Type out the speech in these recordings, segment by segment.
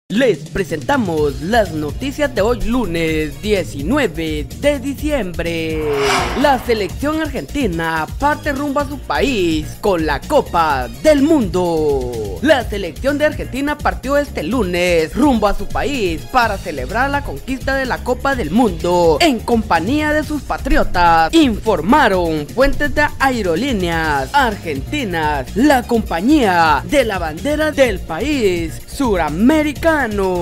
Les presentamos las noticias de hoy lunes 19 de diciembre. La selección argentina parte rumbo a su país con la Copa del Mundo. La selección de Argentina partió este lunes rumbo a su país para celebrar la conquista de la Copa del Mundo en compañía de sus patriotas, informaron fuentes de aerolíneas argentinas, la compañía de la bandera del país suramericano.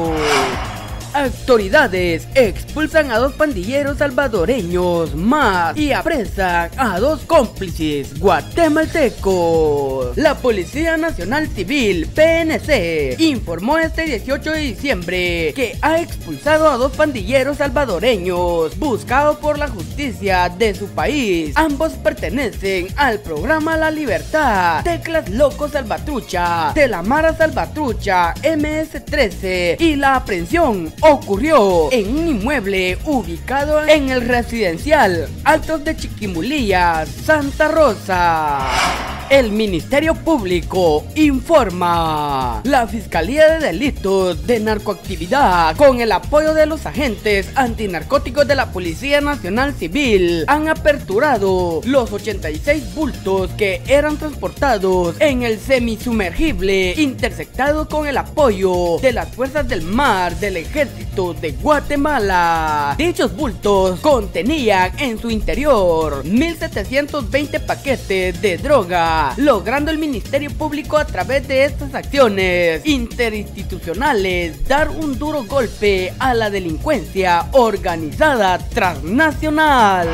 Autoridades expulsan a 2 pandilleros salvadoreños más y apresan a 2 cómplices guatemaltecos. La Policía Nacional Civil, PNC, informó este 18 de diciembre que ha expulsado a 2 pandilleros salvadoreños buscados por la justicia de su país. Ambos pertenecen al programa La Libertad, Teclas Locos Salvatrucha, de la Mara Salvatrucha MS-13, y la aprehensión ocurrió en un inmueble ubicado en el residencial Altos de Chiquimulilla, Santa Rosa. El Ministerio Público informa. La Fiscalía de Delitos de Narcoactividad, con el apoyo de los agentes antinarcóticos de la Policía Nacional Civil, han aperturado los 86 bultos que eran transportados en el semisumergible interceptado con el apoyo de las Fuerzas del Mar del Ejército de Guatemala. Dichos bultos contenían en su interior 1.720 paquetes de droga, logrando el Ministerio Público a través de estas acciones interinstitucionales dar un duro golpe a la delincuencia organizada transnacional.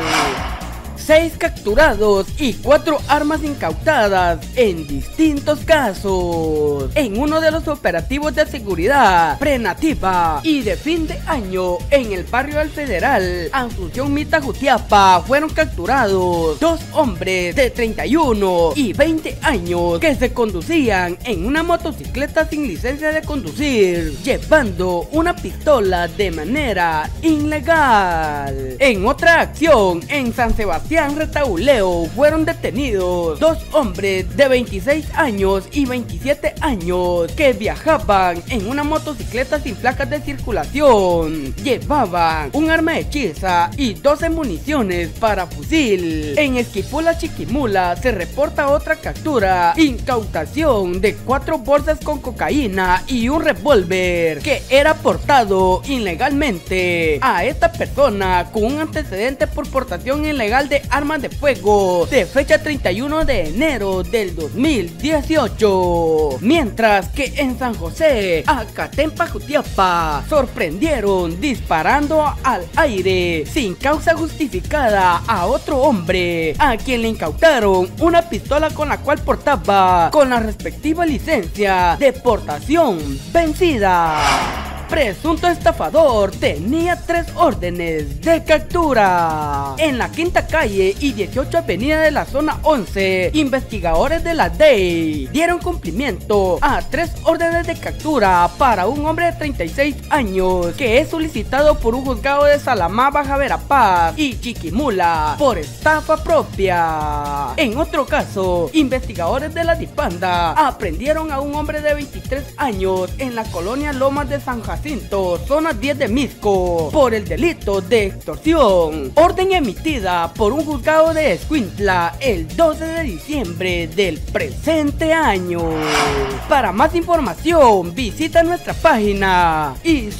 6 capturados y 4 armas incautadas en distintos casos. En uno de los operativos de seguridad prenativa y de fin de año en el barrio del Federal, Asunción Mita, Jutiapa, fueron capturados 2 hombres de 31 y 20 años que se conducían en una motocicleta sin licencia de conducir, llevando una pistola de manera ilegal. En otra acción, en San Sebastián Retauleo, fueron detenidos 2 hombres de 26 años y 27 años que viajaban en una motocicleta sin placas de circulación. Llevaban un arma hechiza y 12 municiones para fusil. En Esquipula, Chiquimula, se reporta otra captura, incautación de 4 bolsas con cocaína y un revólver que era portado ilegalmente. A esta persona con un antecedente por portación ilegal de armas de fuego de fecha 31 de enero del 2018. Mientras que en San José, Acatempa, Jutiapa, sorprendieron disparando al aire sin causa justificada a otro hombre, a quien le incautaron una pistola con la cual portaba con la respectiva licencia de portación vencida. Presunto estafador tenía 3 órdenes de captura. En la Quinta Calle y 18 Avenida de la Zona 11, investigadores de la DEI dieron cumplimiento a 3 órdenes de captura para un hombre de 36 años que es solicitado por un juzgado de Salamá, Baja Verapaz y Chiquimula por estafa propia. En otro caso, investigadores de la Dipanda aprendieron a un hombre de 23 años en la colonia Lomas de San Jacinto, zona 10 de Misco, por el delito de extorsión. Orden emitida por un juzgado de Escuintla el 12 de diciembre del presente año. Para más información, visita nuestra página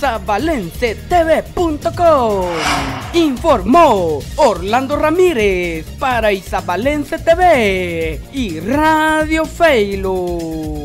isabalencetv.com. Informó Orlando Ramírez para Isabalense TV y Radio Feilo.